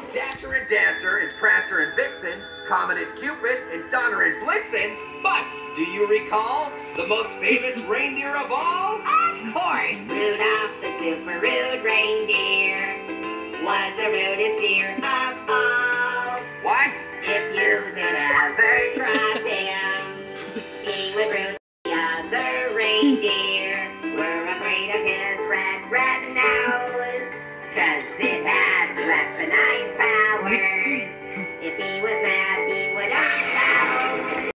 Dasher and Dancer and Prancer and Vixen, Comet and Cupid and Donner and Blitzen. But do you recall the most famous reindeer of all? Of course! Rudolph the super rude reindeer was the rudest deer of